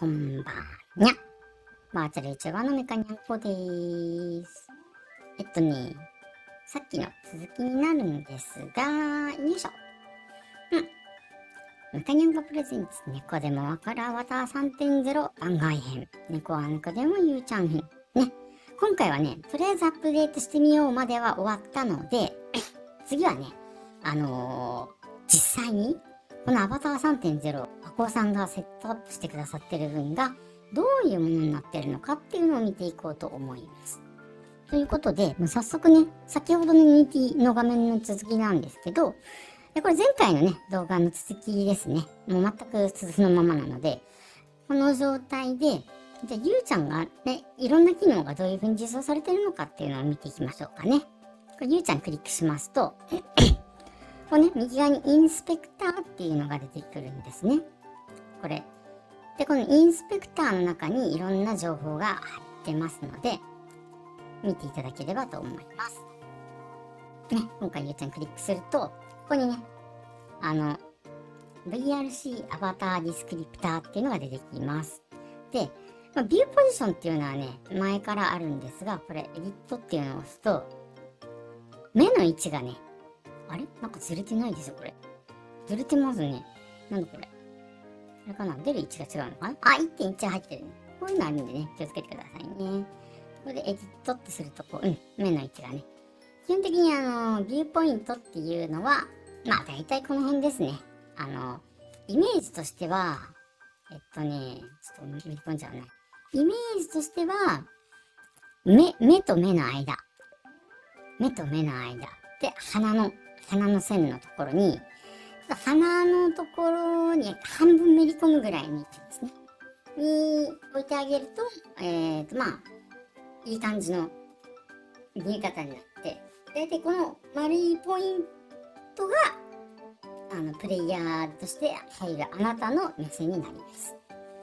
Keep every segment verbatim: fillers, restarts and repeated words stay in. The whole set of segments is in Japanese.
こんばんにゃ。バーチャル YouTuber のメカニャンコでーす。えっとね、さっきの続きになるんですが、よいしょ。うん。メカニャンコプレゼンツ、猫でもわかるアバター さんてんゼロ 番外編。猫は猫でもゆうちゃん編。ね。今回はね、とりあえずアップデートしてみようまでは終わったので、次はね、あのー、実際に、このアバター さんてんゼロ、アコさんがセットアップしてくださってる分が、どういうものになってるのかっていうのを見ていこうと思います。ということで、もう早速ね、先ほどのユニティの画面の続きなんですけど、これ前回のね、動画の続きですね。もう全くそのままなので、この状態で、じゃあゆうちゃんがね、いろんな機能がどういう風に実装されてるのかっていうのを見ていきましょうかね。これゆうちゃんクリックしますと、これね、右側にインスペクターっていうのが出てくるんですね。これ。で、このインスペクターの中にいろんな情報が入ってますので、見ていただければと思います。ね、今回ゆうちゃんクリックすると、ここにね、あの、ブイアールシー アバターディスクリプターっていうのが出てきます。で、まあ、ビューポジションっていうのはね、前からあるんですが、これ、エディットっていうのを押すと、目の位置がね、あれなんかずれてないですよ、これ。ずれてますね。なんだこれ。あれかな出る位置が違うのかなあ、いってんいち 入ってるね。こういうのあるんでね、気をつけてくださいね。これでエディットってすると、こう、うん、目の位置がね。基本的にあの、ビューポイントっていうのは、まあ大体この辺ですね。あの、イメージとしては、えっとね、ちょっとめり込んじゃうね。イメージとしては、目、目と目の間。目と目の間。で、鼻の、鼻の線のところに、鼻のところに半分めり込むぐらいの位置ですね。に置いてあげると、えっと、まあ、いい感じの見え方になって、大体この丸いポイントが、あの、プレイヤーとして入るあなたの目線になります。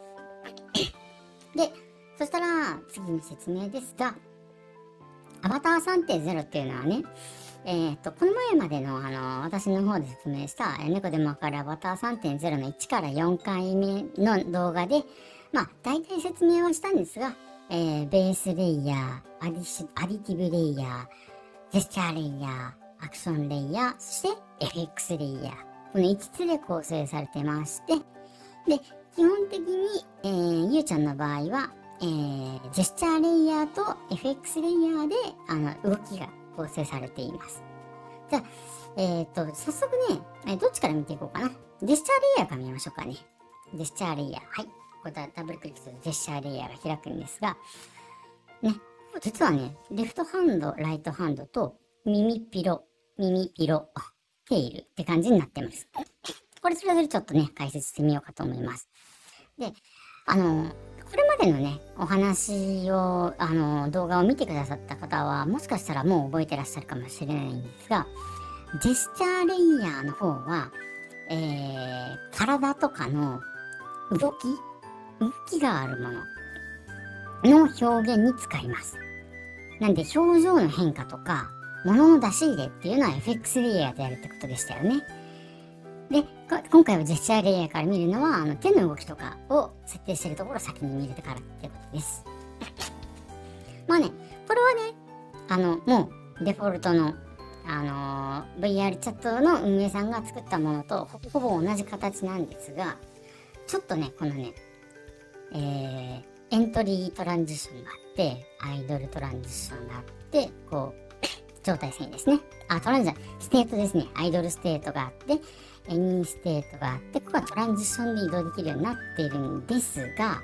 で、そしたら、次に説明ですが、アバター さんてんゼロ っていうのはね、えっと、この前までの、あの、私の方で説明した、え猫でもわかるアバター さんてんゼロ のいちからよんかいめの動画で、まあ、大体説明はしたんですが、えー、ベースレイヤー、アディシ、アディティブレイヤー、ジェスチャーレイヤー、アクションレイヤー、そして エフエックス レイヤー。このいつつで構成されてまして、で、基本的に、えー、ゆうちゃんの場合は、えー、ジェスチャーレイヤーと エフエックス レイヤーで、あの、動きが構成されています。じゃあ、えっと、早速ね、えー、どっちから見ていこうかな。ジェスチャーレイヤーから見ましょうかね。ジェスチャーレイヤー。はい。ここでダブルクリックするとジェスチャーレイヤーが開くんですが、ね、実はね、レフトハンド、ライトハンドと、耳ピロ、耳ピロ、テイルって感じになってます。これそれぞれちょっとね、解説してみようかと思います。で、あの、これまでのね、お話を、あの、動画を見てくださった方は、もしかしたらもう覚えてらっしゃるかもしれないんですが、ジェスチャーレイヤーの方は、えー、体とかの動き、動きがあるものの表現に使います。なんで、表情の変化とか、物の出し入れっていうのは エフエックス レイヤーでやるってことでしたよね。で、今回はジェスチャーレイヤーから見るのは、あの手の動きとかを設定しているところを先に見れたからってことです。まあね、これはね、あの、もうデフォルトの、あのー、ブイアール チャットの運営さんが作ったものとほぼほぼ同じ形なんですが、ちょっとね、このね、えー、エントリートランジションがあって、アイドルトランジションがあって、こう、状態線ですね。あ、トランジション、ステートですね。アイドルステートがあって、エニーステートがあって、ここはトランジションで移動できるようになっているんですが、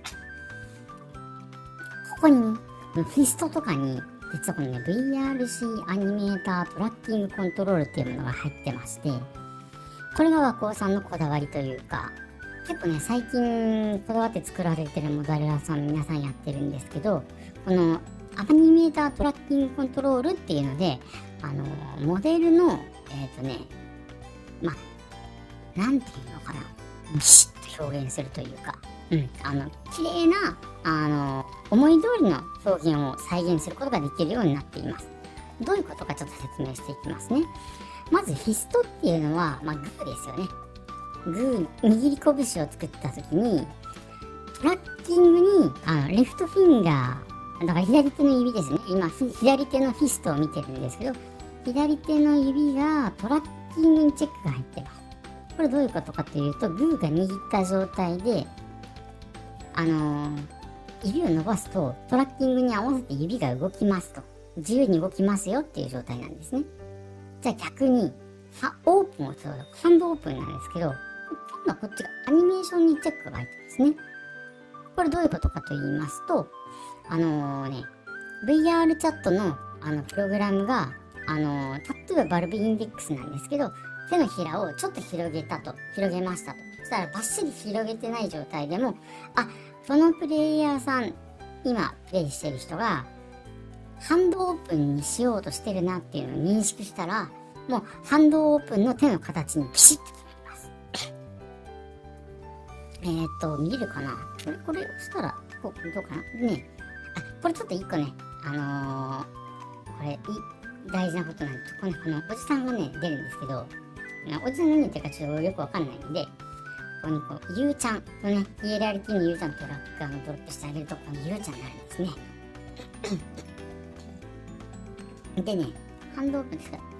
ここにね、フィストとかに、実はこのね、ブイアールシー アニメータートラッキングコントロールっていうものが入ってまして、これが和光さんのこだわりというか、結構ね、最近こだわって作られてるモデルさん皆さんやってるんですけど、このアニメータートラッキングコントロールっていうので、あの、モデルの、えっとね、まあ、なんていうのかな、ビシッと表現するというか、うん、あの、綺麗な、あの、思い通りの表現を再現することができるようになっています。どういうことかちょっと説明していきますね。まず、フィストっていうのは、まあ、グーですよね。グー、握り拳を作った時に、とトラッキングに、あの、レフトフィンガー、だから左手の指ですね。今、左手のフィストを見てるんですけど、左手の指がトラッキングにチェックが入ってます。これどういうことかというと、グーが握った状態で、あのー、指を伸ばすと、トラッキングに合わせて指が動きますと。自由に動きますよっていう状態なんですね。じゃあ逆に、オープンをすると、ハンドオープンなんですけど、今こっちがアニメーションにチェックが入ってますね。これどういうことかと言いますと、あのー、ね、ブイアール チャットのあのプログラムが、あのー、例えばバルブインデックスなんですけど、手のひらをちょっと広げたと、広げましたと。そしたらバッシリ広げてない状態でも、あ、このプレイヤーさん、今プレイしてる人が、ハンドオープンにしようとしてるなっていうのを認識したら、もうハンドオープンの手の形にピシッと決まります。えーっと、見えるかなこれ、これ押したら、こう、どうかなね。あ、これちょっと一個ね、あのー、これ、い、大事なことなんで、この、このおじさんがね、出るんですけど、おじさん何言ってるかちょっとよくわかんないので、ここにこう、ゆうちゃんのね、ヒエラルキーのゆうちゃんとラックあのドロップしてあげると、ここにゆうちゃんになるんですね。でね、ハンドオープンですから。こ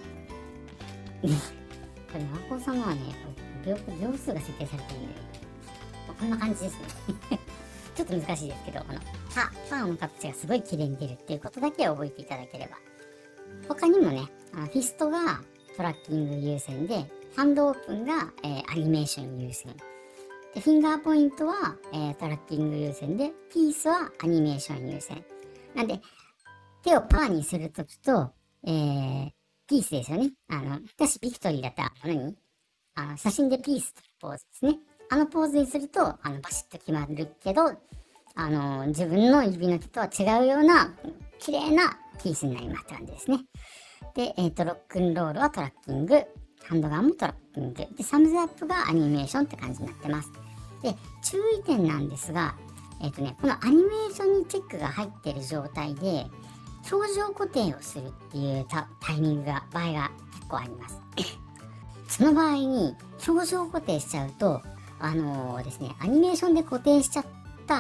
れ、和光様はね、秒、秒数が設定されているので、こんな感じですね。ちょっと難しいですけど、この、パ、パーの形がすごい綺麗に出るっていうことだけ覚えていただければ。他にもね、あのフィストがトラッキング優先で、ハンドオープンが、えー、アニメーション優先。で、フィンガーポイントは、えー、トラッキング優先で、ピースはアニメーション優先。なんで、手をパーにするときと、えー、ピースですよね。あの、私ビクトリーだったら、何あの、写真でピースというポーズですね。あのポーズにすると、あの、バシッと決まるけど、あの、自分の指の手とは違うような、綺麗なピースになりますって感じですね。で、えっと、ロックンロールはトラッキング、ハンドガンもトラッキング、で、サムズアップがアニメーションって感じになってます。で、注意点なんですが、えっとね、このアニメーションにチェックが入ってる状態で、表情固定をするっていうタイミングが、場合が結構あります。その場合に、表情固定しちゃうと、あのー、ですね、アニメーションで固定しちゃった、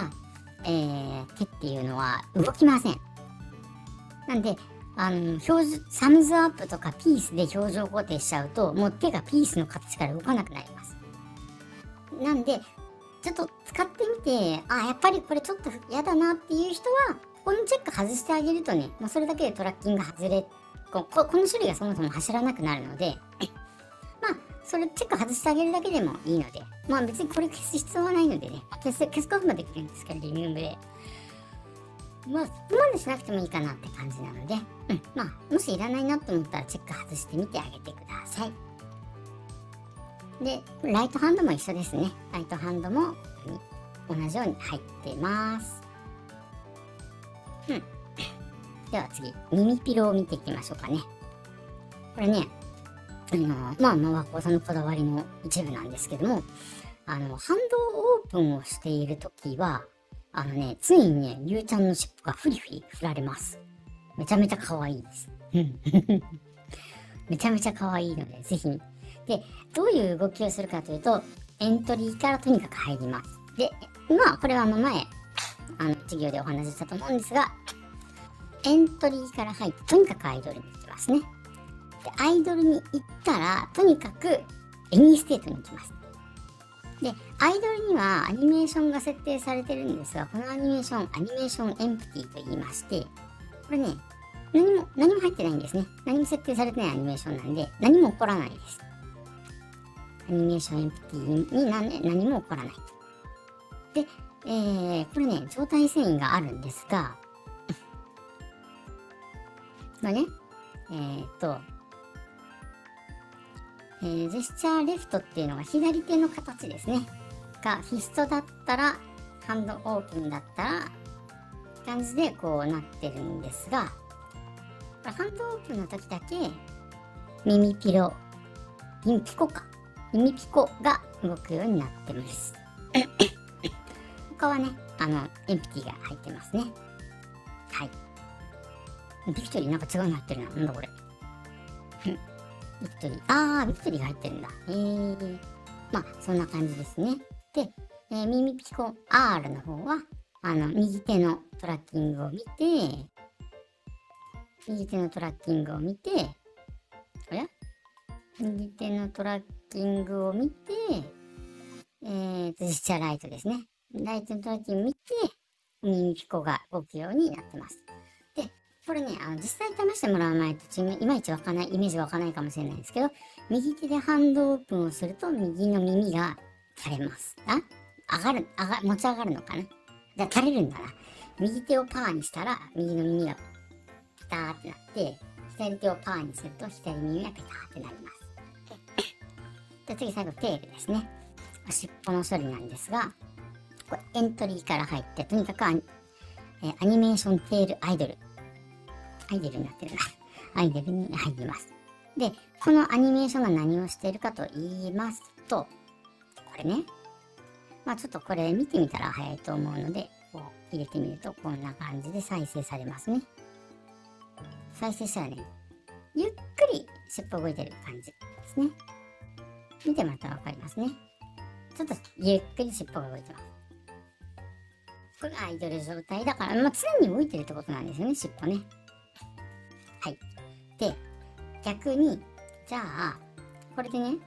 えー、手っていうのは動きません。なんで、あの、表示、サムズアップとかピースで表情固定しちゃうと、もう手がピースの形から動かなくなります。なんで、ちょっと使ってみて、あ、やっぱりこれちょっと嫌だなっていう人は、ここのチェック外してあげるとね、もうそれだけでトラッキング外れ、こ, こ, この種類がそもそも走らなくなるので、まあ、それチェック外してあげるだけでもいいので、まあ別にこれ消す必要はないのでね、消す、消すこともできるんですけど、リミュームで。まあ、そこまでしなくてもいいかなって感じなので、うん、まあ、もしいらないなと思ったらチェック外してみてあげてください。で、ライトハンドも一緒ですね。ライトハンドも同じように入ってます。うん。では次、耳ピロを見ていきましょうかね。これね、あの、まあ、まあ、和光さんのこだわりの一部なんですけども、あの、ハンドオープンをしているときは、あのね、ついにね、ゆうちゃんの尻尾がフリフリ振られます。めちゃめちゃ可愛いです。めちゃめちゃ可愛いので、ぜひ。で、どういう動きをするかというと、エントリーからとにかく入ります。で、まあ、これはあの前、あの、授業でお話ししたと思うんですが、エントリーから入って、とにかくアイドルに行きますね。で、アイドルに行ったら、とにかく、エニーステートに行きます。で、アイドルにはアニメーションが設定されてるんですが、このアニメーション、アニメーションエンプティと言いまして、これね、何も、何も入ってないんですね。何も設定されてないアニメーションなんで、何も起こらないです。アニメーションエンプティに何何も起こらない。で、えー、これね、状態遷移があるんですが、これね、えーっと、えー、ジェスチャーレフトっていうのが左手の形ですね。が、フィストだったら、ハンドオープンだったら、感じでこうなってるんですが、ハンドオープンの時だけ、耳ピロ、耳ピコか。耳ピコが動くようになってます。他はね、あの、エンプティが入ってますね。はい。ビクトリーなんか違うの入ってるな。なんだこれ。ビクトリー。あー、ビクトリーが入ってるんだ。えー。まあ、そんな感じですね。で、 えー、耳ピコ アール の方は、あの、右手のトラッキングを見て、右手のトラッキングを見て、おや右手のトラッキングを見て、えーと、ジェスチャーライトですね。ライトのトラッキングを見て、耳ピコが動くようになってます。で、これね、あの実際試してもらわないと、いまいちわかんない、イメージわかんないかもしれないんですけど、右手でハンドオープンをすると、右の耳が垂れます。あ上がる、上が、持ち上がるのかな。じゃあ垂れるんだな。右手をパーにしたら、右の耳がピターってなって、左手をパーにすると、左耳がピターってなります。じゃあ次最後、テールですね。尻尾の処理なんですが、これエントリーから入って、とにかくアニ、えー、アニメーションテールアイドル。アイドルになってるな。アイドルに入ります。で、このアニメーションが何をしているかと言いますと、これね。まあちょっとこれ見てみたら早いと思うので、こう入れてみるとこんな感じで再生されますね。再生したらね、ゆっくり尻尾動いてる感じですね。見てもらったらわかりますね。ちょっとゆっくり尻尾が動いてます。これアイドル状態だから、まあ、常に動いてるってことなんですよね、尻尾ね。はい。で、逆に、じゃあ、これでね、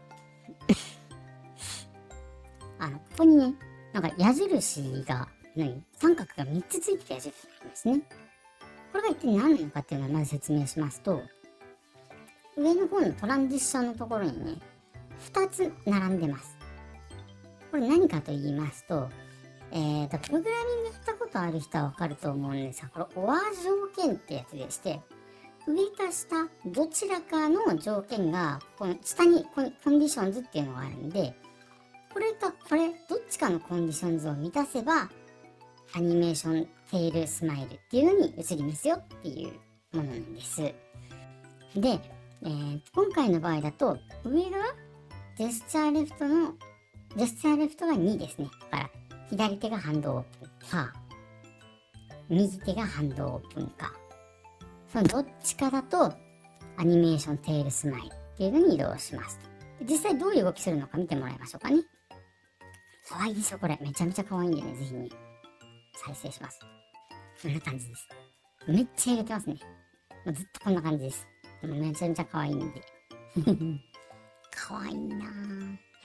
あの、ここにね、なんか矢印が、何三角がみっつついてる矢印がありますね。これが一体何なのかっていうのをまず説明しますと、上の方のトランジションのところにね、ふたつ並んでます。これ何かと言いますと、えーと、プログラミングしたことある人はわかると思うんですが、これ、オア条件ってやつでして、上か下、どちらかの条件が、この下にコンディションズっていうのがあるんで、これとこれ、どっちかのコンディションズを満たせば、アニメーションテールスマイルっていうのに移りますよっていうものなんです。で、えー、今回の場合だと、上がジェスチャーレフトの、ジェスチャーレフトがにですね。だから、左手がハンドオープンか、右手がハンドオープンか、そのどっちかだと、アニメーションテールスマイルっていうのに移動します。実際どういう動きするのか見てもらいましょうかね。可愛いでしょ、これ。めちゃめちゃ可愛いんでね、ぜひね、再生します。こんな感じです。めっちゃ入れてますね。もうずっとこんな感じです。めちゃめちゃ可愛いんで。可愛いなぁ。はい。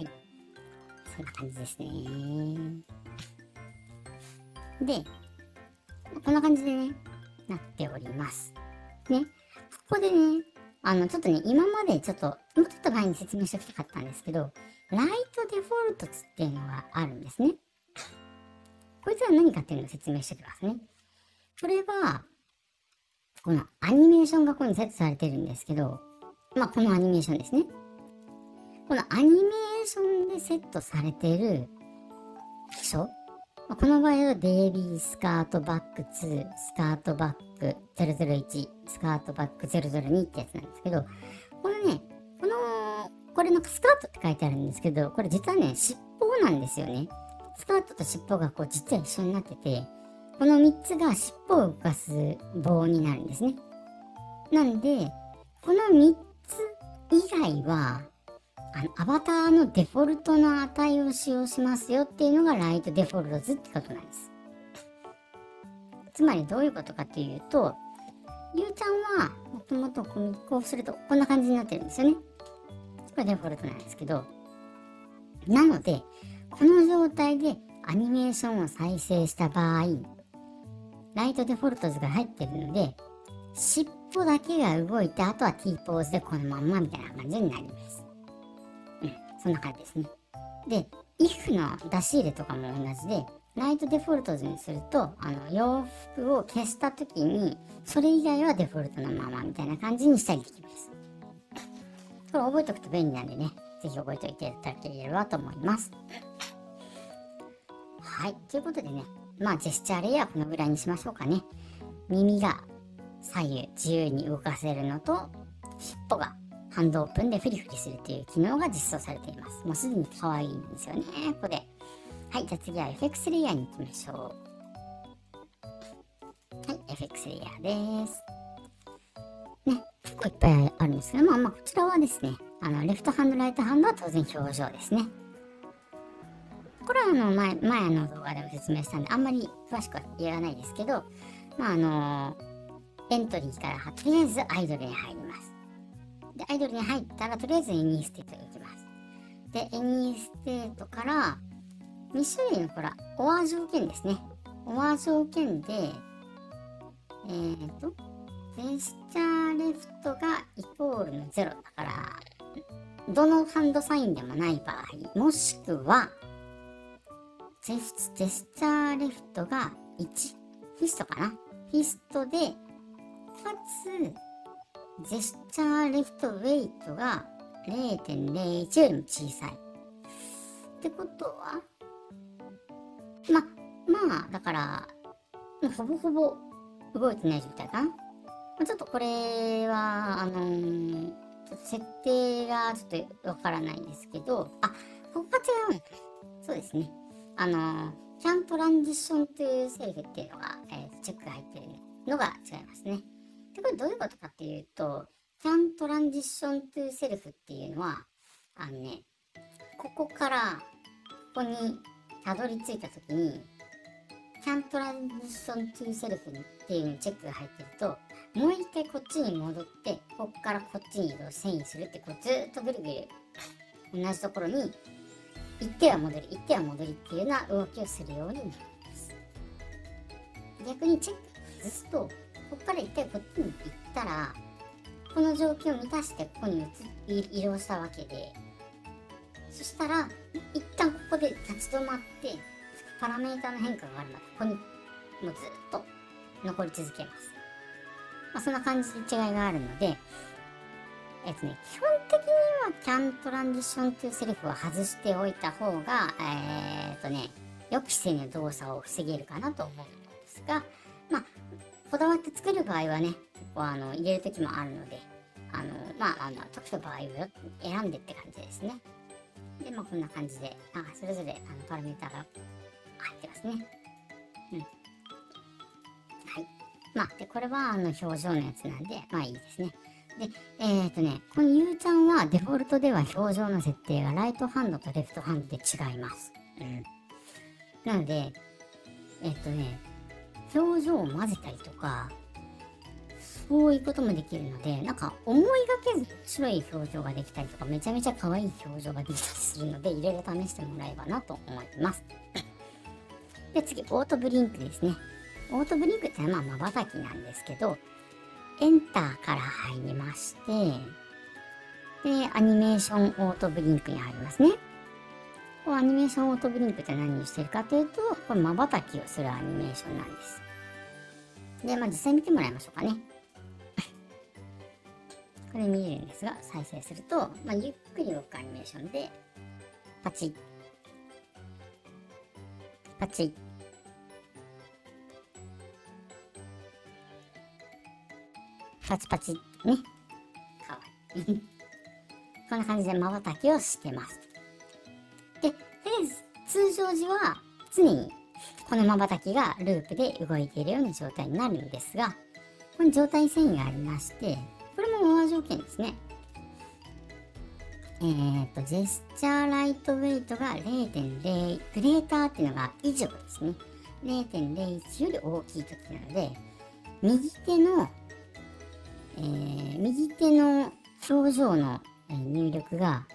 そんな感じですね。で、こんな感じでね、なっております。ね、ここでね、あの、ちょっとね、今までちょっと、もうちょっと前に説明しておきたかったんですけど、ライトデフォルトっていうのがあるんですね。こいつは何かっていうのを説明しておきますね。これは、このアニメーションがここにセットされてるんですけど、まあ、このアニメーションですね。このアニメーションでセットされてる基礎、この場合はベイビースカートバックツー、スカートバックゼロゼロいち、スカートバックゼロゼロにってやつなんですけど、このね、この、これなんかスカートって書いてあるんですけど、これ実はね、尻尾なんですよね。スカートと尻尾がこう実は一緒になってて、このみっつが尻尾を動かす棒になるんですね。なんで、このみっつ以外は、あのアバターのデフォルトの値を使用しますよっていうのがライトデフォルトズってことなんです。つまりどういうことかっていうと、ゆうちゃんはもともとこうするとこんな感じになってるんですよね。これデフォルトなんですけど、なので、この状態でアニメーションを再生した場合、ライトデフォルトズが入ってるので、尻尾だけが動いて、あとは T ポーズでこのまんまみたいな感じになります。うん、そんな感じですね。で、イフ の出し入れとかも同じで、ライトデフォルトズにすると、あの、洋服を消したときに、それ以外はデフォルトのままみたいな感じにしたりできます。これ覚えておくと便利なんでね、ぜひ覚えておいていただければと思います。はい、ということでね、まあジェスチャーレイヤーこのぐらいにしましょうかね。耳が左右自由に動かせるのと、尻尾がハンドオープンでフリフリするという機能が実装されています。もうすでに可愛いんですよね、ここで。はい、じゃあ次は エフエックス レイヤーに行きましょう。はい、エフエックス レイヤーです。ね、結構いっぱいあるんですけど、まあまあこちらはですね、あの、レフトハンド、ライトハンドは当然表情ですね。ここれはあの前、前の動画でも説明したんで、あんまり詳しくは言わないですけど、まああのエントリーからとりあえずアイドルに入ります。で、アイドルに入ったらとりあえずエニーステートに行きます。で、エニーステートからに種類のほら、オア条件ですね。オア条件で、えーと、ジェスチャーレフトがイコールのゼロだから、どのハンドサインでもない場合、もしくは、ジェス、ジェスチャーレフトがいち、フィストかなフィストで、かつ、ジェスチャーレフトウェイトが れいてんれいいち よりも小さい。ってことは、ま、まあ、だから、ほぼほぼ動いてない状態かな。ちょっとこれは、あのー、ちょっと設定がちょっとわからないんですけど、あ、ここが違うのか。そうですね。あのー、キャントランジションというセリフっていうのが、えー、チェックが入ってるのが違いますね。で、これどういうことかっていうと、キャントランジションというセルフっていうのは、あのね、ここからここにたどり着いたときに、キャントランジショントゥセルフっていうのにチェックが入ってると、もう一回こっちに戻って、ここからこっちに移動、遷移するって、こうずーっとぐるぐる同じところに行っては戻り、行っては戻りっていうような動きをするようになります。逆にチェックを外すと、ここから一回こっちに行ったら、この状況を満たしてここに移動したわけで、そしたら、一旦ここで立ち止まって、パラメータの変化があるまで、ここにもうずっと残り続けます。まあ、そんな感じで違いがあるので、えっとね、基本的にはキャントランジションというセリフを外しておいた方が、えー、っとね、予期せぬ動作を防げるかなと思うんですが、まあ、こだわって作る場合はね、結構あの入れる時もあるので、あの、まあ、あの、解く場合を選んでって感じですね。で、まあ、こんな感じで、あそれぞれあのパラメータが入ってますね。うん。はい。まあ、で、これはあの表情のやつなんで、まあいいですね。で、えっとね、このゆうちゃんはデフォルトでは表情の設定がライトハンドとレフトハンドで違います。うん。なので、えっとね、表情を混ぜたりとか、そういうこともできるので、なんか思いがけず面白い表情ができたりとか、めちゃめちゃ可愛い表情ができたりするので、いろいろ試してもらえばなと思います。で、次、オートブリンクですね。オートブリンクってのはまあ瞬きなんですけど、エンターから入りまして、で、アニメーションオートブリンクに入りますね。こうアニメーションオートブリンクって何をしてるかというと、これ瞬きをするアニメーションなんです。で、まあ実際見てもらいましょうかね。これ見えるんですが、再生すると、まあ、ゆっくり動くアニメーションで、パチッ、パチッ、パチパチってね、かわいい。こんな感じで瞬きをしてます。で、とりあえず通常時は常にこの瞬きがループで動いているような状態になるんですが、ここに状態遷移がありまして、これもオア条件ですね。えーと、ジェスチャーライトウェイトが れいてんれい、グレーターっていうのが以上ですね。れいてんれいいち より大きい時なので、右手の、えー、右手の表情の入力が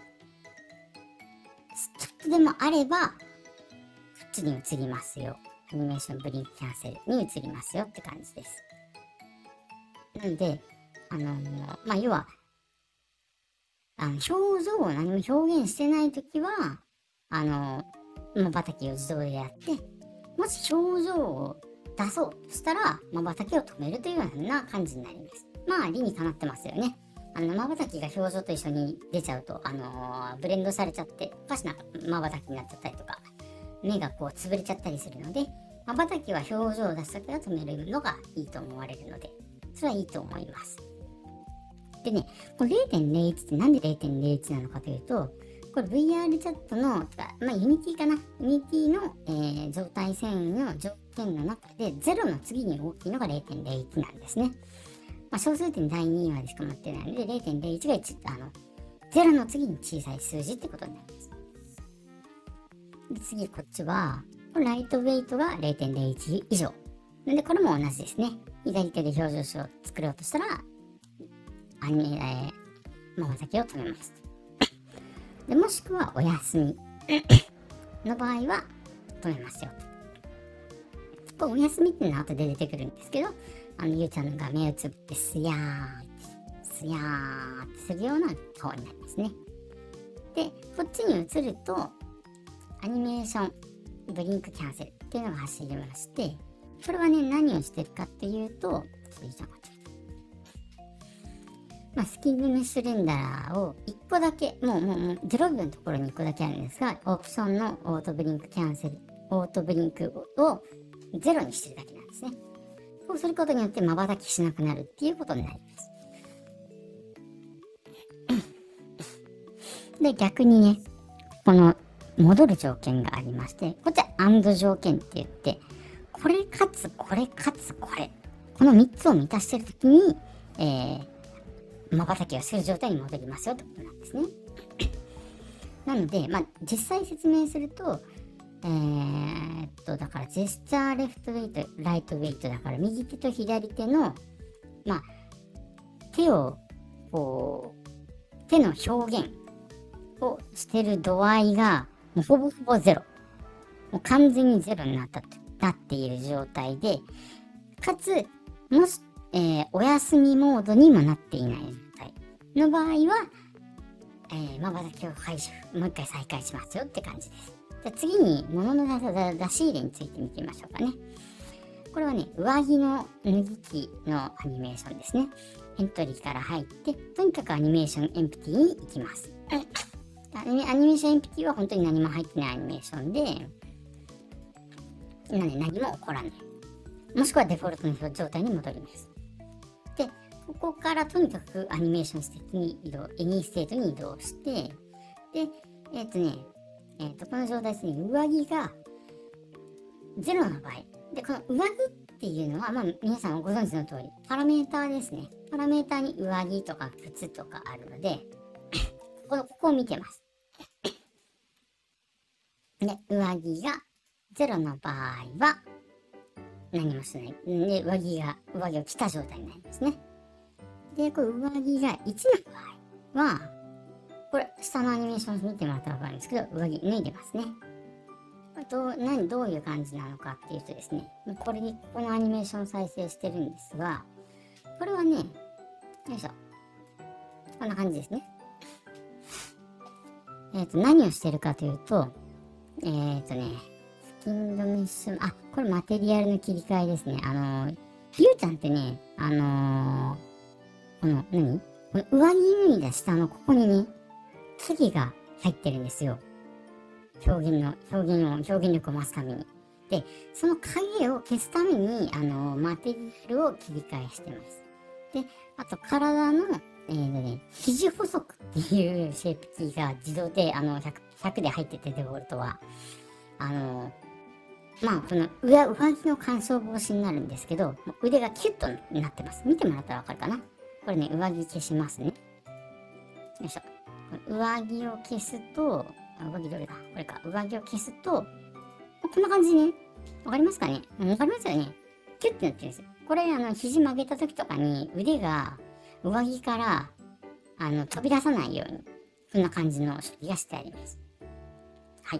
ちょっとでもあれば、こっちに移りますよ。アニメーションブリンクキャンセルに移りますよって感じです。なので、あのー、まあ、要は、あの、表情を何も表現してないときは、あのー、瞬きを自動でやって、もし表情を出そうとしたら、瞬きを止めるというような感じになります。まあ、理にかなってますよね。あの、瞬きが表情と一緒に出ちゃうと、あのー、ブレンドされちゃって、おかしな瞬きになっちゃったりとか、目がこう潰れちゃったりするので、瞬きは表情を出すときは止めるのがいいと思われるので、それはいいと思います。でね、これ れいてんれいいち ってなんで れいてんれいいち なのかというと、これ ブイアール チャットの、まあ、Unity かな Unity の、えー、状態遷移の条件の中で、ゼロの次に大きいのが れいてんれいいち なんですね。まあ、小数点だいにまでしか持ってないので、れいてんれいいち があのゼロの次に小さい数字ってことになります。 で、次こっちは、これライトウェイトが れいてんぜろいち 以上。なんで、これも同じですね。左手で表情紙を作ろうとしたら、アニメ、えー、まばたきを止めます。で、もしくはお休みの場合は止めますよ。これお休みっていうのは後で出てくるんですけど、あの、ゆうちゃんが目をつぶってスヤーって、スヤーってするような顔になりますね。で、こっちに移ると、アニメーション、ブリンクキャンセルっていうのが走りまして、これはね、何をしてるかっていうと、ちょっといいじゃん、こっち。まあ、スキングメッシュレンダーをいっこだけ、もうもうもうゼロびょうのところにいっこだけあるんですが、オプションのオートブリンクキャンセル、オートブリンクをゼロにしてるだけなんですね。そうすることによって瞬きしなくなるっていうことになります。で、逆にね、この戻る条件がありまして、こっちは アンド 条件って言って、これかつこれかつこれ。このみっつを満たしているときに、えー、瞬きをする状態に戻りますよってことなんですね。なので、まあ、実際説明すると、えー、っと、だからジェスチャーレフトウェイト、ライトウェイトだから右手と左手の、まあ、手を、こう、手の表現をしてる度合いが、もうほぼほぼゼロ。もう完全にゼロになったと、なっている状態で、かつ、もし、えー、お休みモードにもなっていない状態の場合は、えー、瞬きを解除、もう一回再開しますよって感じです。じゃあ次に、物の出し入れについて見てみましょうかね。これはね、上着の脱ぎ着のアニメーションですね。エントリーから入って、とにかくアニメーションエンプティに行きます。アニメーションエンプティは本当に何も入ってないアニメーションで、なんで何も起こらない。もしくはデフォルトの状態に戻ります。で、ここからとにかくアニメーションステートに移動、エニーステートに移動して、で、えっ、ー、とね、えっ、ー、と、この状態ですね、上着がゼロの場合。で、この上着っていうのは、まあ、皆さんご存知の通り、パラメーターですね。パラメーターに上着とか靴とかあるので、この、ここを見てます。で、上着がゼロの場合は、何もしない。で、上着が、上着を着た状態になりますね。で、これ上着がいちの場合は、これ、下のアニメーション見てもらったらわかるんですけど、上着脱いでますね。これどう、何、どういう感じなのかっていうとですね、これに、このアニメーション再生してるんですが、これはね、よいしょ。こんな感じですね。えっと、何をしてるかというと、えっとね、スキンドメッシュ、あ、これマテリアルの切り替えですね。あのー、ゆうちゃんってね、あのー、この、何この上着脱いだ下のここにね、影が入ってるんですよ。表現の、表現を、表現力を増すために。で、その影を消すために、あのー、マテリアルを切り替えしてます。で、あと体の、えーとね、肘補足っていうシェイプキーが自動で、あの、ひゃく、ひゃくで入ってて、デフォルトは。あのー、まあ、この上、上着の干渉防止になるんですけど、腕がキュッとなってます。見てもらったらわかるかな。これね、上着消しますね。よいしょ。上着を消すと、上着どれだこれか。上着を消すと、こんな感じね。わかりますかねわかりますよね。キュッてなってるんですよ。これ、あの、肘曲げた時とかに腕が上着から、あの、飛び出さないように、こんな感じの処理がしてあります。はい。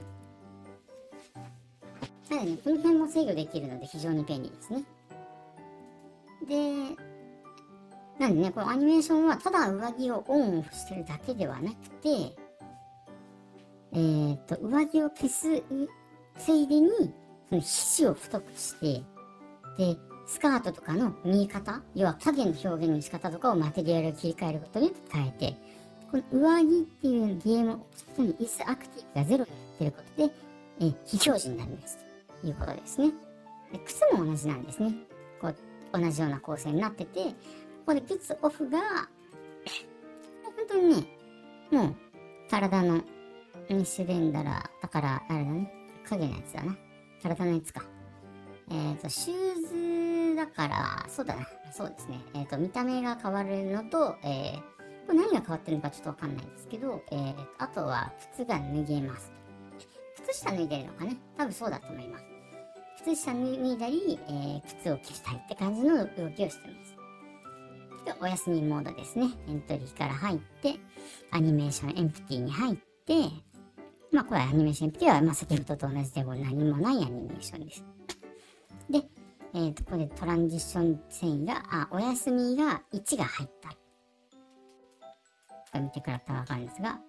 ただね、この辺も制御できるので非常に便利ですね。で、なんでね、このアニメーションはただ上着をオンオフしてるだけではなくて、えーっと、上着を消すついでに、その肘を太くして、で、スカートとかの見え方、要は影の表現の仕方とかをマテリアルを切り替えることによって変えて、この上着っていうゲームオプションに is アクティブがゼロになっていることで、え非表示になりますということですね。で靴も同じなんですね。こう同じような構成になってて、ここで靴オフが、本当にね、もう体のミスレンダラー、だから、あれだね、影のやつだな。体のやつか。えっと、シューズだから、そうだな。そうですね。えっと、見た目が変わるのと、えー、これ何が変わってるのかちょっとわかんないんですけど、えー、あとは靴が脱げます。靴靴下脱いでるのかな、多分そうだと思います。靴下脱いだり、えー、靴を消したりって感じの動きをしてます。で、お休みモードですね。エントリーから入って、アニメーションエンプティに入って、まあこれアニメーションエンプティは、まあ、先ほどと同じでこれ何もないアニメーションです。で、えー、とここでトランジション繊維が、あ、お休みがいちが入った。これ見てくれたらわかるんですが、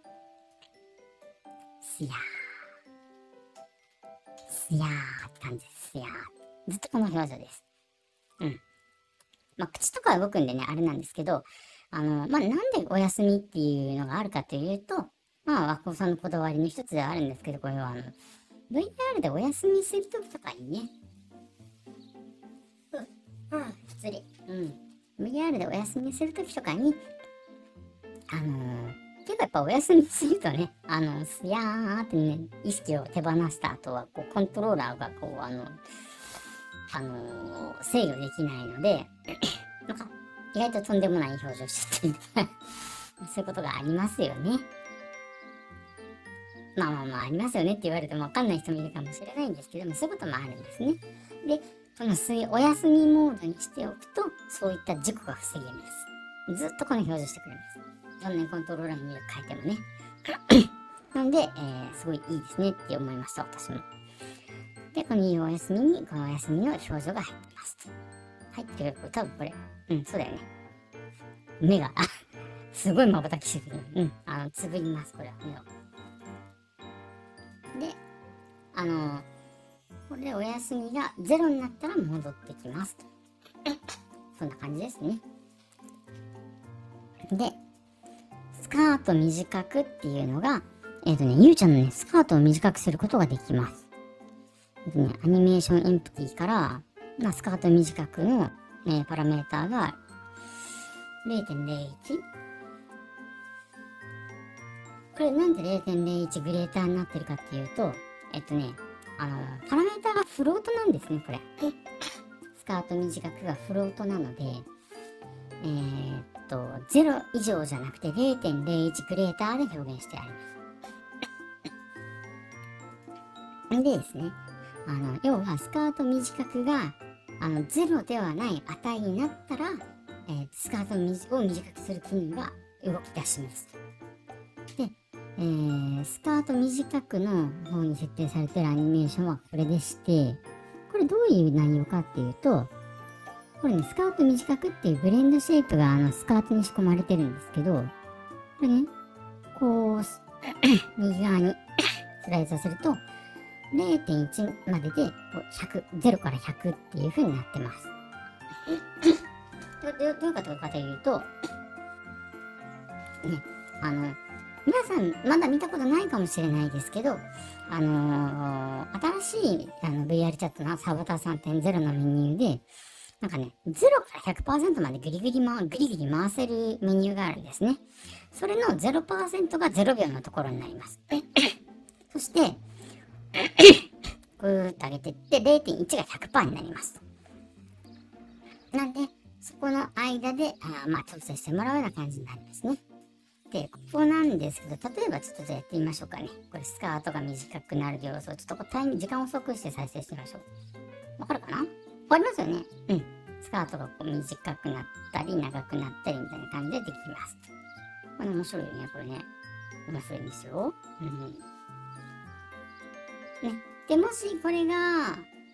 すやー。すやーって感じです。すやー。ずっとこの表情です。うん。まあ、口とかは動くんでね、あれなんですけど、あの、まあ、なんでお休みっていうのがあるかというと、まあ、和光さんのこだわりの一つではあるんですけど、これはあの、ブイアール でお休みするときとかにね、うん、うん、普通に、うん、ブイアール でお休みするときとかに、あのー、結構やっぱお休みするとね、あの、すやーってね、意識を手放した後は、こう、コントローラーがこう、あの、あのー、制御できないので、なんか、意外ととんでもない表情してるそういうことがありますよね。まあまあまあ、ありますよねって言われてもわかんない人もいるかもしれないんですけども、そういうこともあるんですね。で、このお休みモードにしておくと、そういった事故が防げます。ずっとこの表情してくれます。どんなにコントローラーの入力変えてもね。なので、えー、すごいいいですねって思いました、私も。で、このいいお休みに、このお休みの表情が入ってます。入ってる、これ多分これ。うん、そうだよね。目が、すごい瞬きしてくる。うん、あの、つぶります、これは。目を。で、あの、これでお休みがゼロになったら戻ってきます。そんな感じですね。で、スカート短くっていうのが、えっ、ー、とね、ゆうちゃんのね、スカートを短くすることができます。えっ、ー、とね、アニメーションエンプティから、まあ、スカート短くの、えー、パラメーターが れいてんれいいち。これなんで れいてんれいいち グレーターになってるかっていうと、えっとね、あの、パラメーターがフロートなんですね、これ。スカート短くがフロートなので、えー、っと、ゼロ以上じゃなくて れいてんれいいち グレーターで表現してあります。でですね、あの、要はスカート短くが、あの、ゼロではない値になったら、えー、スカートを短くする機能が動き出します。で、えー、スカート短くの方に設定されているアニメーションはこれでして、これどういう内容かっていうと、これね、スカート短くっていうブレンドシェイプがあのスカートに仕込まれてるんですけど、これね、こう、右側にスライドさせると、れいてんいち まででひゃく、ゼロからひゃくっていう風になってます。ど, ど, どういうことかというと、ね、あの、皆さんまだ見たことないかもしれないですけど、あのー、新しいあの ブイアール チャットのサボター さんてんゼロ のメニューで、なんかね、ゼロから ひゃくパーセント までグリグリ、ま、グリグリ回せるメニューがあるんですね。それの ゼロパーセント がゼロびょうのところになります。そして、ぐーっと上げていって れいてんいち が ひゃくパーセント になります。なんで、そこの間で、あまあ、調整してもらうような感じになりますね。で、ここなんですけど、例えばちょっとじゃあやってみましょうかね。これスカートが短くなる様子をちょっとこうタイム、時間を遅くして再生してみましょう。わかるかな？わかりますよね？うん。スカートがこう短くなったり長くなったりみたいな感じでできます。これ面白いよね、これね。面白いんですよ。うん。ね。で、もしこれが、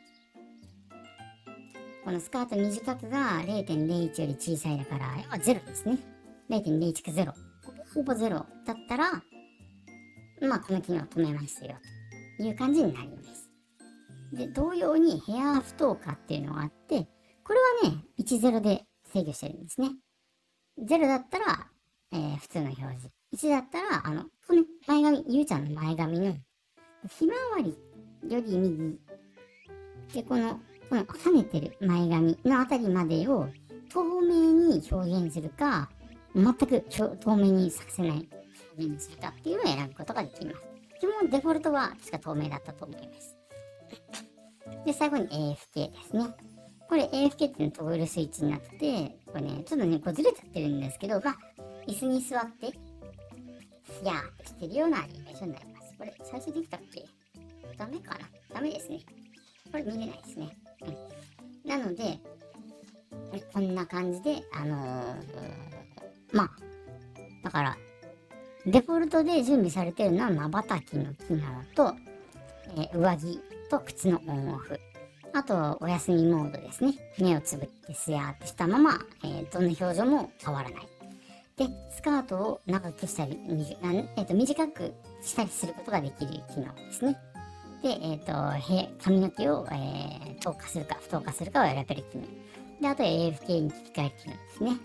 このスカート短くが れいてんれいいち より小さいだから、要はゼロですね。れいてんれいいち かゼロ。ほぼゼロだったら、まあこの機能を止めますよという感じになります。で、同様にヘア不等化っていうのがあって、これはね、いちゼロで制御してるんですね。ゼロだったら、えー、普通の表示。いちだったら、あの、この前髪、ゆうちゃんの前髪のひまわりより右。で、この、この跳ねてる前髪のあたりまでを透明に表現するか、全く透明にさせない表現にするかっていうのを選ぶことができます。基本デフォルトは確か透明だったと思います。で、最後に エーエフケー ですね。これ エーエフケー っていうのトグルスイッチになってて、これね、ちょっとね、こうずれちゃってるんですけど、まあ、椅子に座って、スヤーってしてるようなアニメーションになります。これ、最初できたっけ？ ダメかな、ダメですね。これ見れないですね。うん。なので、こんな感じで、あのー、まあ、だから、デフォルトで準備されてるのは、瞬きの機能と、えー、上着と靴のオンオフ。あと、お休みモードですね。目をつぶってすやーってしたまま、えー、どんな表情も変わらない。で、スカートを長くしたり、みじあえー、と短くしたりすることができる機能ですね。で、えっ、ー、と、髪の毛を、えー、透過するか不透過するかを選べる機能。で、あと エーエフケー に切り替える機能ですね。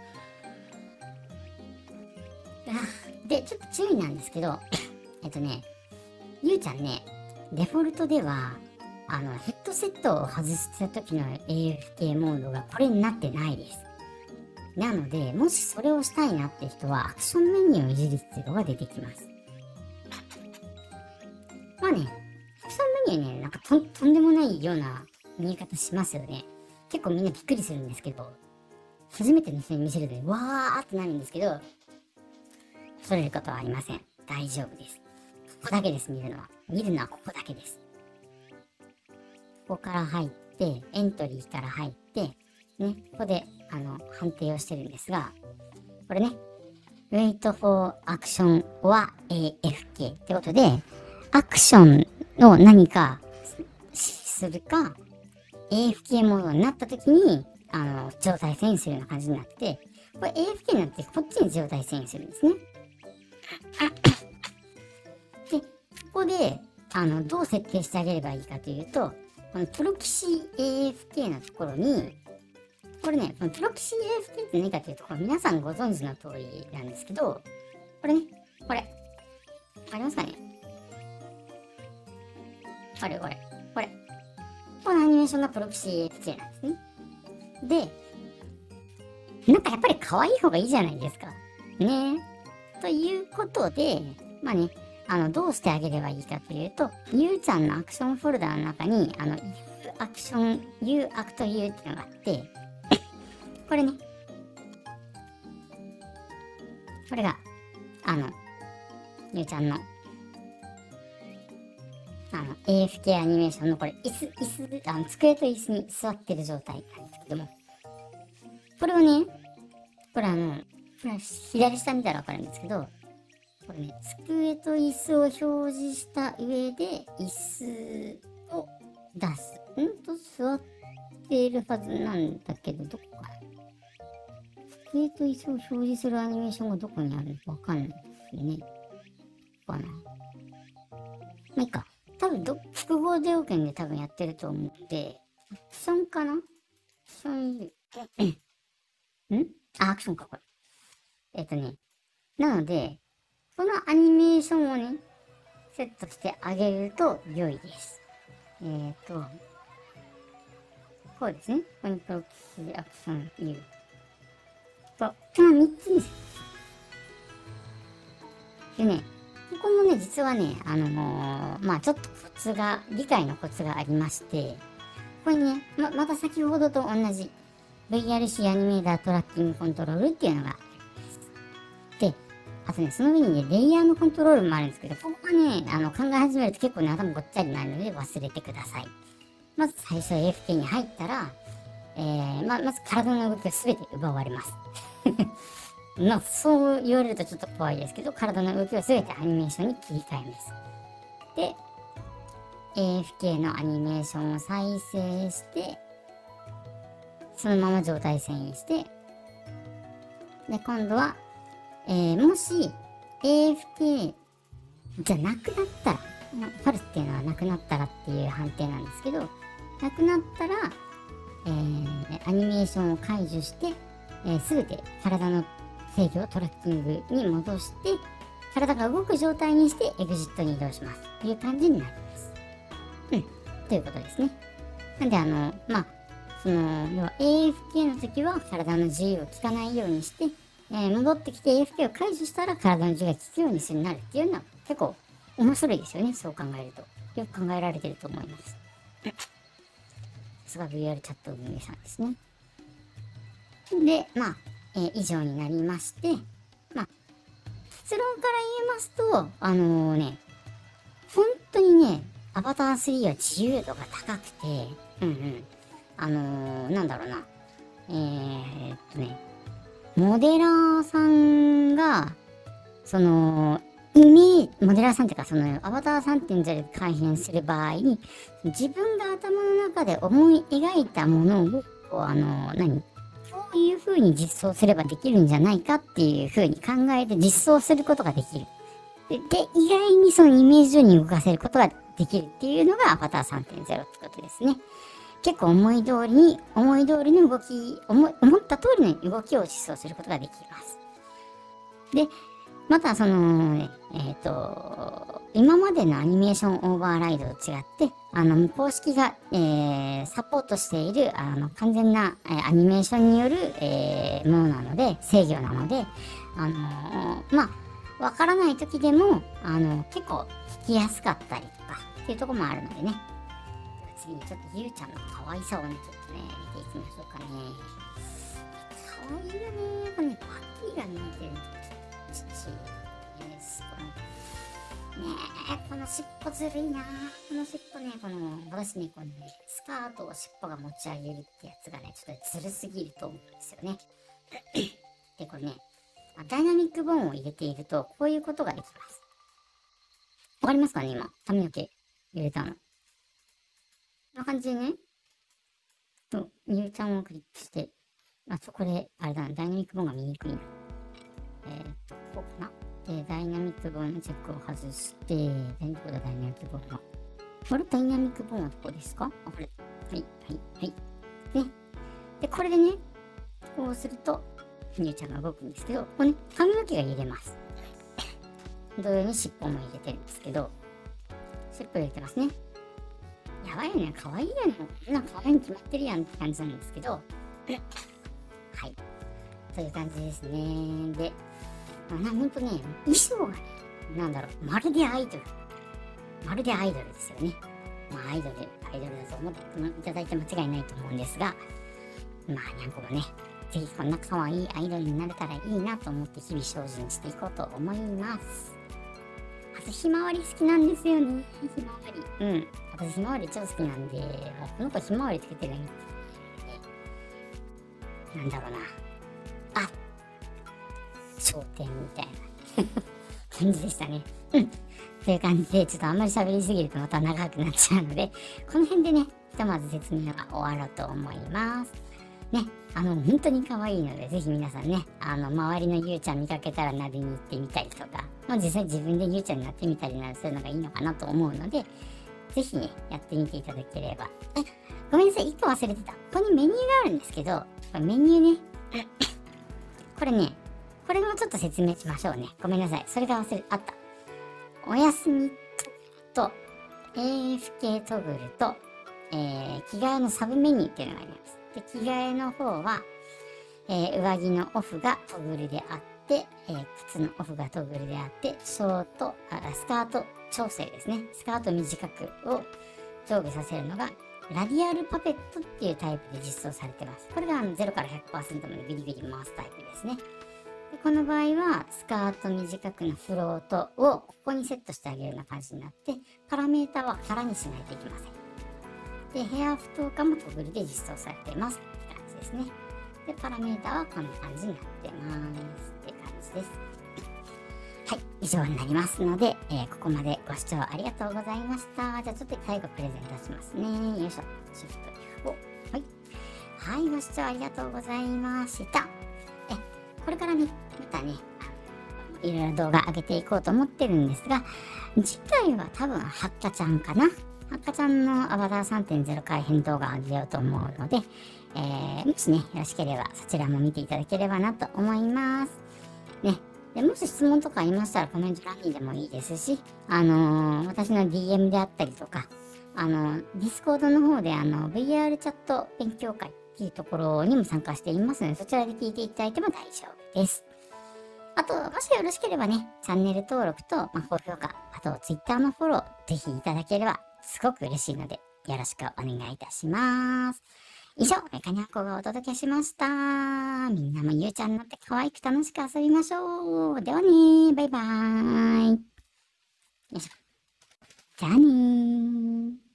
で、ちょっと注意なんですけど、えっとね、ゆうちゃんね、デフォルトでは、あの、ヘッドセットを外した時の エーエフケー モードがこれになってないです。なので、もしそれをしたいなって人は、アクションメニューをいじる必要が出てきます。まあね、アクションメニューね、なんか と, とんでもないような見え方しますよね。結構みんなびっくりするんですけど、初めての人に見せるとね、わーってなるんですけど、恐れることはありません。大丈夫です。ここだけです、見るのは。見るのはここだけです。ここから入って、エントリーから入って、ね、ここで、あの、判定をしてるんですが、これね、Wait for Action or エーエフケー ってことで、アクションを何かするか、エーエフケー モードになった時に、あの、状態遷移するような感じになって、これ エーエフケー になってこっちに状態遷移するんですね。で、ここで、あの、どう設定してあげればいいかというと、このプロキシ エーエフケー のところに、これね、このプロキシ エーエフケー って何かというと、これ皆さんご存知の通りなんですけど、これね、これ、わかりますかね？これこれ、これ。このアニメーションがプロキシ エーエフケー なんですね。で、なんかやっぱり可愛い方がいいじゃないですか。ね。ということで、まあね、あの、どうしてあげればいいかというと、ゆうちゃんのアクションフォルダの中に、あの、U アクション、U アクト U っていうのがあって、これね、これが、あの、ゆうちゃんの、あの、エーエフケー アニメーションのこれ、椅子、椅子、あの、机と椅子に座ってる状態なんですけども、これをね、これあの、これ左下見たらわかるんですけど、これね、机と椅子を表示した上で、椅子を出す。んと、座っているはずなんだけど、どこかな？机と椅子を表示するアニメーションがどこにあるのかわかんないですよね。こかな。まあいいか。多分ど、複合条件で多分やってると思うんで、アクションかな？アクション、んあ、アクションか、これ。えっとね。なので、このアニメーションをね、セットしてあげると良いです。えっ、ー、と、こうですね。ここにプロキシアクション U。と、このみっつです。でね、ここもね、実はね、あのー、まあちょっとコツが、理解のコツがありまして、ここにね、ま、また先ほどと同じ ブイアールシー アニメータートラッキングコントロールっていうのがあります。で、あとね、その上にね、レイヤーのコントロールもあるんですけど、ここはね、あの、考え始めると結構ね、頭ごっちゃになるので忘れてください。まず最初 エーエフケー に入ったら、えー、ま、まず体の動きが全て奪われます。まあ、そう言われるとちょっと怖いですけど、体の動きを全てアニメーションに切り替えます。で、エーエフケー のアニメーションを再生して、そのまま状態遷移して、で、今度は、えー、もし エーエフケー じゃなくなったら、ファルスっていうのはなくなったらっていう判定なんですけど、なくなったら、えー、アニメーションを解除して、えー、全て体の制御をトラッキングに戻して、体が動く状態にしてエグジットに移動します。という感じになります。うん。ということですね。なんで、あの、まあ、その、要は エーエフケー の時は体の自由を聞かないようにして、えー、戻ってきて エーエフケー を解除したら体の自由が聞くようにするようになるっていうのは結構面白いですよね。そう考えると。よく考えられてると思います。さすが ブイアール チャット運営さんですね。で、まあ、えー、以上になりまして、まあ、結論から言いますと、あのー、ね、本当にね、 アバタースリーは自由度が高くて、うんうん。あのー、なんだろうな。えー、っとね、モデラーさんが、その、イメージ、モデラーさんっていうか、その、アバター さんてんゼロ で改変する場合に、自分が頭の中で思い描いたものを、こう、あの、何こういう風に実装すればできるんじゃないかっていう風に考えて実装することができる。で、で意外にそのイメージ上に動かせることができるっていうのがアバター さんてんゼロ ってことですね。結構思い通りに、思い通りの動き、思思った通りの動きを実装することができます。で、またその、ね、えっ、ー、と、今までのアニメーションオーバーライドと違って、あの、公式が、えー、サポートしている、あの、完全な、えー、アニメーションによる、えー、ものなので、制御なので、あのー、まあ、わからない時でも、あの、結構聞きやすかったりとか、っていうところもあるのでね。次にちょっとゆうちゃんの可愛さをね、ちょっとね、見ていきましょうかね。可愛いよね。これね、パッキーが見えてるちっちゃいです。このねえ、この尻尾ずるいな。この尻尾ね、この、私ね、このね、スカートを尻尾が持ち上げるってやつがね、ちょっとずるすぎると思うんですよね。で、これね、ダイナミックボーンを入れていると、こういうことができます。わかりますかね、今。髪の毛入れたの。こんな感じでね、と、ゆうちゃんをクリックして、あ、そこで、あれだな、ダイナミックボーンが見にくいな。えー、っと、こうかな。で、ダイナミックボーンのチェックを外して、どこだ、ダイナミックボーンは。これ、ダイナミックボーンはどこですか？あ、これ。はい、はい、はい。ね。で、これでね、こうすると、ゆうちゃんが動くんですけど、ここね、髪の毛が入れます。同様に尻尾も入れてるんですけど、尻尾入れてますね。やばいよね、可愛いよね。こんな可愛いに決まってるやんって感じなんですけど、はい。という感じですね。で、まあ、ほんとね、衣装がね、なんだろう、まるでアイドル。まるでアイドルですよね。まあ、アイドル、アイドルだと思っていただいて間違いないと思うんですが、まあ、にゃんこがね、ぜひこんな可愛いアイドルになれたらいいなと思って日々精進していこうと思います。あと、ひまわり好きなんですよね。ひまわり。うん。私、ひまわり超好きなんで、もうこの子ひまわりつけてるんです。なんだろうな。あ、商店みたいな感じでしたね。うん。という感じで、ちょっとあんまり喋りすぎるとまた長くなっちゃうので、この辺でね、ひとまず説明は終わろうと思います。ね、あの、本当に可愛いので、ぜひ皆さんね、あの、周りのゆうちゃん見かけたら撫でに行ってみたりとか、まあ、実際自分でゆうちゃんになってみたりなするのがいいのかなと思うので、ぜひね、やってみていただければ。え、ごめんなさい、一個忘れてた。ここにメニューがあるんですけど、これメニューね、これね、これもちょっと説明しましょうね。ごめんなさい、それが忘れ、あった。おやすみと、エーエフケー トグルと、えー、着替えのサブメニューっていうのがあります。で、着替えの方は、えー、上着のオフがトグルであって、えー、靴のオフがトグルであって、ショート、あ、スカート調整ですね。スカート短くを上下させるのが、ラディアルパペットっていうタイプで実装されてます。これがゼロから ひゃくパーセント までビリビリ回すタイプですね。でこの場合は、スカート短くのフロートをここにセットしてあげるような感じになって、パラメータは空にしないといけません。で、ヘア不等化もトグルで実装されています。って感じですね。で、パラメータはこんな感じになってます。って感じです。はい、以上になりますので、えー、ここまでご視聴ありがとうございました。じゃあちょっと最後プレゼン出しますね。よいしょ。シフト F を。はい。はい、ご視聴ありがとうございました。え、これからね、またね、いろいろ動画上げていこうと思ってるんですが、次回は多分、ハッカちゃんかな。ハッカちゃんのアバター さんてんゼロ 改変動画を上げようと思うので、えー、もしね、よろしければそちらも見ていただければなと思います。ね。でもし質問とかありましたらコメント欄にでもいいですし、あのー、私の ディーエム であったりとか、あのー、ディスコードの方であの ブイアール チャット勉強会っていうところにも参加していますので、そちらで聞いていただいても大丈夫です。あと、もしよろしければね、チャンネル登録と、まあ、高評価、あと Twitter のフォロー、ぜひいただければすごく嬉しいので、よろしくお願いいたします。以上、メカニャンコがお届けしました。みんなもゆうちゃんになって可愛く楽しく遊びましょう。ではね、バイバーイ。よいしょ。 じゃあねー。